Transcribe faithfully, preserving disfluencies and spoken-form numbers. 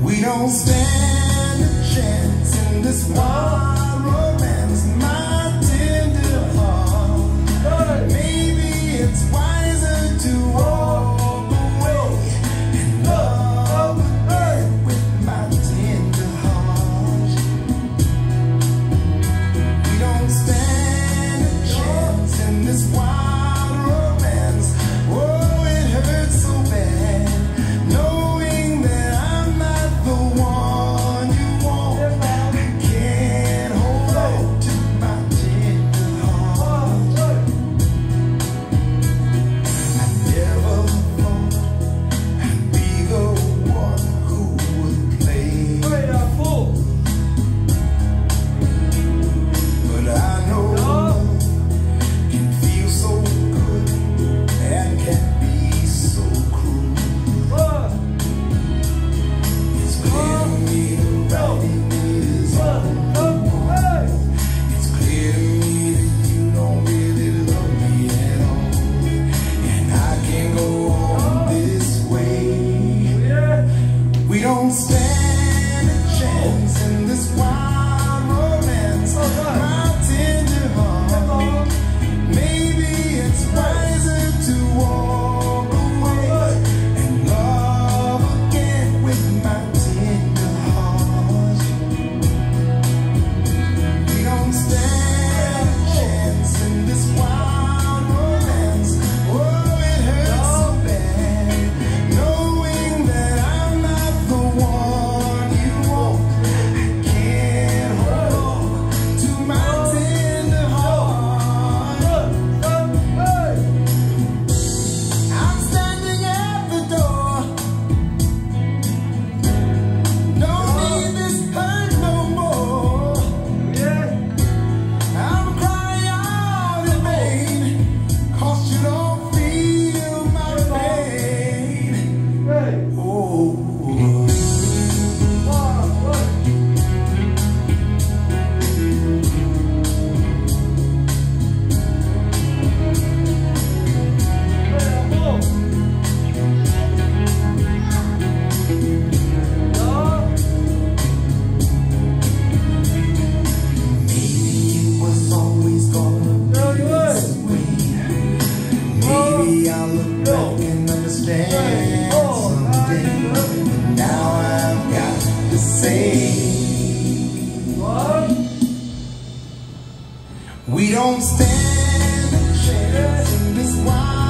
We don't stand a chance in this wild romance, my tender heart. Maybe it's wiser to walk away and love again with my tender heart. We don't stand a chance in this wild romance. Oh, it hurts so bad knowing that I'm not the one you want. I can't hold on to my tender heart. I never thought I'd be the one who would play, but I know love can feel so good and can be so cruel. It's clear to me the writing is on the wall. It's clear to me that you don't really love me at all, and I can't go on this way. We don't stand a chance in this wild romance, my tender heart. Maybe it's wiser to walk away and love again with my tender heart. We don't stand a chance in this wild romance. Oh, it hurts so bad knowing that I'm not the one you want. I can't hold on to my tender heart. I'm standing at the door. Don't need this hurt no more. I'm crying out in vain, 'cause you don't feel my pain. Oh. Maybe it was always gonna be this way. Maybe I'll look back and understand someday. But now I've got to say, we don't stand a chance in this wild